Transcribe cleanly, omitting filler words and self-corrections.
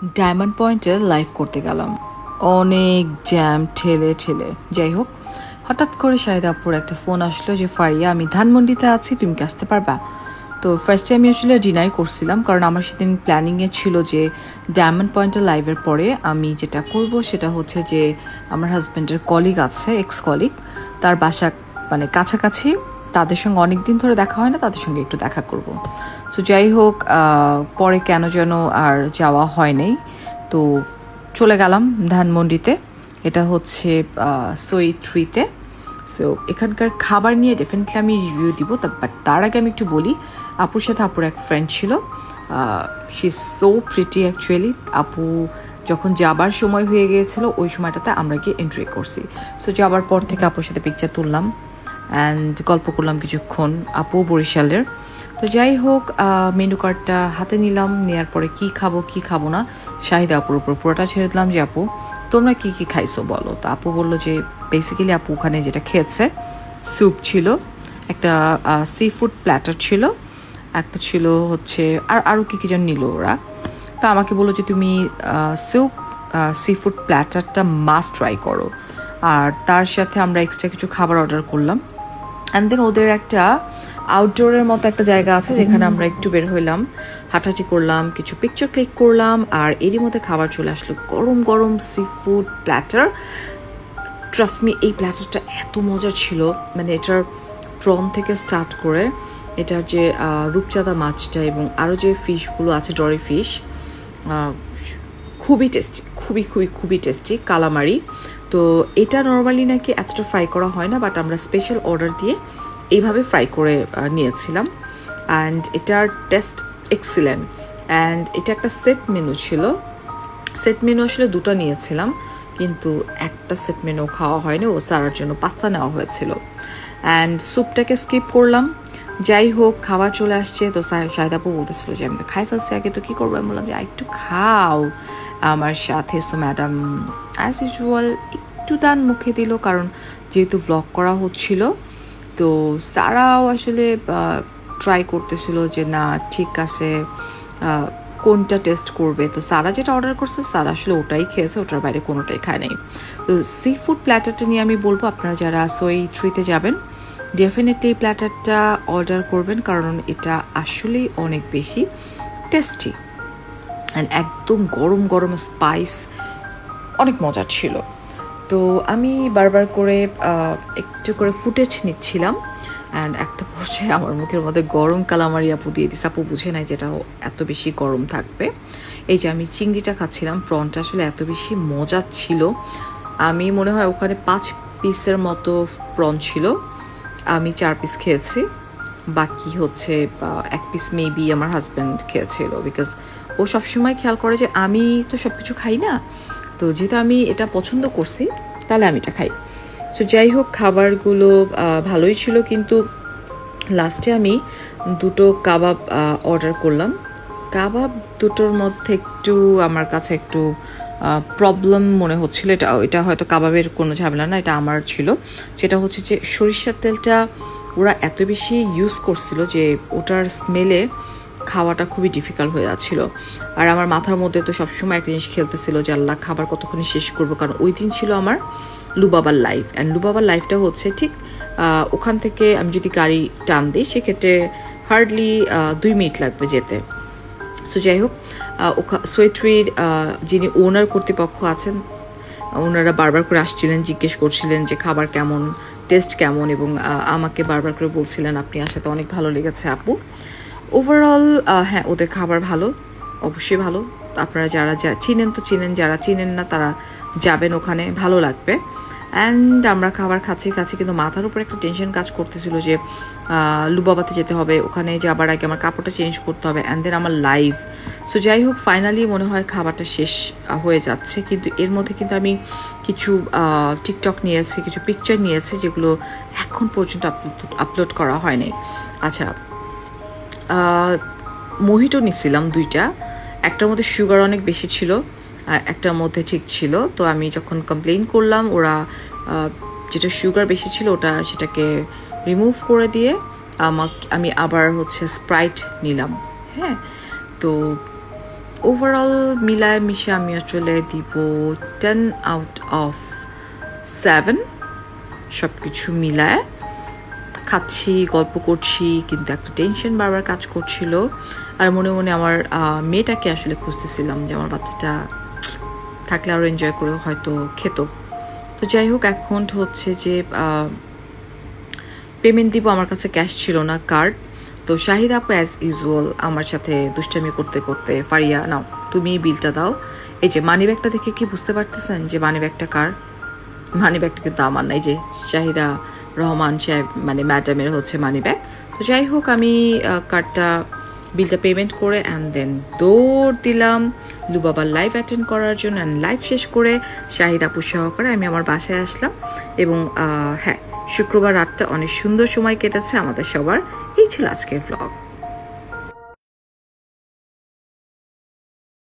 Diamond পয়েন্টে live করতে গেলাম, অনেক জ্যাম ঠেলে ঠেলে। যাই হোক, হঠাৎ করে শাহিদ আপুর একটা ফোন আসলো যে ফারিয়া, আমি ধানমন্ডিতে আছি, তুমি কি আসতে পারবা? তো ফার্স্টে আমি আসলে ডিনাই করছিলাম, কারণ আমার সেদিন প্ল্যানিংয়ে ছিল যে ডায়মন্ড পয়েন্টের লাইভের পরে আমি যেটা করব সেটা হচ্ছে যে আমার হাজব্যান্ডের কলিগ আছে, এক্স কলিগ, তার বাসা মানে কাছাকাছি, তাদের সঙ্গে অনেক দিন ধরে দেখা হয় না, তাদের সঙ্গে একটু দেখা করব। তো যাই হোক, পরে কেন যেন আর যাওয়া হয় নাই, তো চলে গেলাম ধানমন্ডিতে। এটা হচ্ছে সোই 3-তে। সো এখানকার খাবার নিয়ে ডেফিনেটলি আমি রিভিউ দিব, বাট তার আগে আমি একটু বলি, আপুর সাথে আপুর এক ফ্রেন্ড ছিল, she is so pretty actually. আপু যখন যাবার সময় হয়ে গিয়েছিল ওই সময়টাতে আমরা গিয়ে এন্ট্রি করছি। সো যাবার পর থেকে আপুর সাথে পিকচার তুললাম অ্যান্ড গল্প করলাম কিছুক্ষণ। আপু বরিশালের। তো যাই হোক, মেনু কার্ডটা হাতে নিলাম, নেওয়ার পরে কি খাবো না শাহিদা আপুর উপর পুরোটা ছেড়ে দিলাম যে আপু তোমরা কি কি খাইছো বলো। তো আপু বললো যে বেসিক্যালি আপু ওখানে যেটা খেয়েছে, স্যুপ ছিল, একটা সি ফুড প্ল্যাটার ছিল, একটা ছিল হচ্ছে আরও কী যেন নিল ওরা। তো আমাকে বললো যে তুমি স্যুপ সি ফুড প্ল্যাটারটা মাস্ট ট্রাই করো, আর তার সাথে আমরা এক্সট্রা কিছু খাবার অর্ডার করলাম। অ্যান্ড দেন ওদের একটা আউটডোরের মতো একটা জায়গা আছে যেখানে আমরা একটু বের হইলাম, হাঁটাহাঁটি করলাম, কিছু পিকচার ক্লিক করলাম, আর এরই মধ্যে খাবার চলে আসলো, গরম গরম sea food platter. Trust me, এই প্ল্যাটারটা এত মজার ছিল, মানে এটার প্রন থেকে স্টার্ট করে এটার যে রূপচাঁদা মাছটা এবং আরও যে ফিশগুলো আছে, ডরি ফিশ, খুবই টেস্টি, খুবই টেস্টি, কালামারি। তো এটা নর্মালি নাকি এতটা ফ্রাই করা হয় না, বাট আমরা স্পেশাল অর্ডার দিয়ে এইভাবে ফ্রাই করে নিয়েছিলাম, অ্যান্ড এটার টেস্ট এক্সিলেন্ট। অ্যান্ড এটা একটা সেট মেনু ছিল, সেট মেনু আসলে দুটো নিয়েছিলাম, কিন্তু একটা সেট মেনু খাওয়া হয়নি, ও সারার জন্য পাস্তা নেওয়া হয়েছিল, অ্যান্ড স্যুপটাকে স্কিপ করলাম। যাই হোক, খাবার চলে আসছে, তো শাহিদ আপু বলতেছিল যে আমি তো খাই ফেলছি আগে, তো কী করবো? আমি বললাম যে একটু খাও আমার সাথে। সো ম্যাডাম অ্যাজ ইউজুয়াল একটু দান মুখে দিল, কারণ যেহেতু ভ্লগ করা হচ্ছিল। তো সারাও আসলে ট্রাই করতেছিল যে না ঠিক আছে, কোনটা টেস্ট করবে। তো সারা যেটা অর্ডার করছে সারা আসলে ওটাই খেয়েছে, ওটার বাইরে কোনোটাই খায় নাই। তো সি ফুড প্ল্যাটারটা নিয়ে আমি বলবো, আপনারা যারা সোই 3-তে যাবেন ডেফিনেটলি এই প্ল্যাটারটা অর্ডার করবেন, কারণ এটা আসলেই অনেক বেশি টেস্টি অ্যান্ড একদম গরম গরম স্পাইস, অনেক মজার ছিল। তো আমি বারবার করে একটু করে ফুটেজ নিচ্ছিলাম, অ্যান্ড একটা পর্যায়ে আমার মুখের মধ্যে গরম কালামারি আপু দিয়ে দিস। আপু বুঝে নাই যেটা এত বেশি গরম থাকবে। এই যে আমি চিংড়িটা খাচ্ছিলাম, প্রনটা আসলে এত বেশি মজা ছিল। আমি মনে হয় ওখানে 5 পিসের মতো প্রন ছিল, আমি 4 পিস খেয়েছি, বাকি হচ্ছে 1 পিস মেবি আমার হাজব্যান্ড খেয়েছিল, বিকজ ও সবসময় খেয়াল করে যে আমি তো সব কিছু খাই না, তো যেহেতু আমি এটা পছন্দ করছি তাহলে আমি এটা খাই। সো যাই হোক, খাবারগুলো ভালোই ছিল, কিন্তু লাস্টে আমি 2টো কাবাব অর্ডার করলাম। কাবাব দুটোর মধ্যে একটু আমার কাছে একটু প্রবলেম মনে হচ্ছিল। এটা হয়তো কাবাবের কোনো ঝামেলা না, এটা আমার ছিল। যেটা হচ্ছে যে সরিষার তেলটা ওরা এত বেশি ইউজ করছিল যে ওটার স্মেলে খাওয়াটা খুবই ডিফিকাল্ট হয়ে যাচ্ছিল। আর আমার মাথার মধ্যে তো সবসময় একটা জিনিস খেলতেছিল যে আল্লাহ খাবার কতক্ষণে শেষ করবো, কারণ ওই দিন ছিল আমার লুবাবার লাইভ, অ্যান্ড লুবাবার লাইভটা হচ্ছে ঠিক ওখান থেকে আমি যদি গাড়ি টান দিই সেক্ষেত্রে হার্ডলি 2 মিনিট লাগবে যেতে। সো যাই হোক, সোই 3-র যিনি ওনার কর্তৃপক্ষ আছেন ওনারা বারবার করে আসছিলেন, জিজ্ঞেস করছিলেন যে খাবার কেমন, টেস্ট কেমন, এবং আমাকে বারবার করে বলছিলেন আপনি আসাতে অনেক ভালো লেগেছে আপু। ওভারঅল হ্যাঁ, ওদের খাবার ভালো, অবশ্যই ভালো। আপনারা যারা চিনেন তো চিনেন, যারা চিনেন না তারা যাবেন, ওখানে ভালো লাগবে। অ্যান্ড আমরা খাবার খাচ্ছি কিন্তু মাথার উপর একটা টেনশন কাজ করতেছিল যে লুবাবাতে যেতে হবে, ওখানে যাবার আগে আমার কাপড়টা চেঞ্জ করতে হবে, অ্যান্ড দেন আমার লাইভ। সো যাই হোক, ফাইনালি মনে হয় খাবারটা শেষ হয়ে যাচ্ছে, কিন্তু এর মধ্যে কিন্তু আমি কিছু টিকটক নিয়েছি, কিছু পিকচার নিয়েছি যেগুলো এখন পর্যন্ত আপলোড করা হয়নি। আচ্ছা, মোহিটো নিছিলাম 2টা, একটার মধ্যে সুগার অনেক বেশি ছিল আর একটার মধ্যে ঠিক ছিল। তো আমি যখন কমপ্লেইন করলাম, ওরা যেটা সুগার বেশি ছিল সেটাকে রিমুভ করে দিয়ে আমি আবার হচ্ছে স্প্রাইট নিলাম। হ্যাঁ, তো ওভারঅল মিলায় মিশে আমি আসলে দিব 10 আউট অফ 7 সব কিছু মিলায়। খাচ্ছি, গল্প করছি, কিন্তু একটা টেনশন বারবার কাজ করছিল। আর মনে মনে আমার মেয়েটাকে আসলে খুঁজতেছিলাম যে আমার বাচ্চাটা থাকলে আরও এনজয় করে হয়তো খেত। তো যাই হোক, এখন হচ্ছে যে পেমেন্ট দিব, আমার কাছে ক্যাশ ছিল না, কার্ড। তো শাহিদ আপু অ্যাজ ইউজুয়াল আমার সাথে দুষ্টামি করতে করতে, ফারিয়া নাও তুমি বিলটা দাও। এই যে মানি ব্যাগটা দেখে কি বুঝতে পারতেছেন যে মানি ব্যাগটা কার? মানি ব্যাগটা কিন্তু আমার নাই, যে শাহিদা রহমান সাহেব মানে ম্যাডামের হচ্ছে মানি ব্যাগ। তো যাই হোক, আমি কার্ডটা বিলটা পেমেন্ট করে অ্যান্ড দেন দৌড় দিলাম লুবাবার লাইভ অ্যাটেন্ড করার জন্য। অ্যান্ড লাইভ শেষ করে শাহিদ আপু সহকারে আমি আমার বাসায় আসলাম। এবং হ্যাঁ, শুক্রবার রাতটা অনেক সুন্দর সময় কেটেছে আমাদের সবার। এই ছিল আজকের ভ্লগ।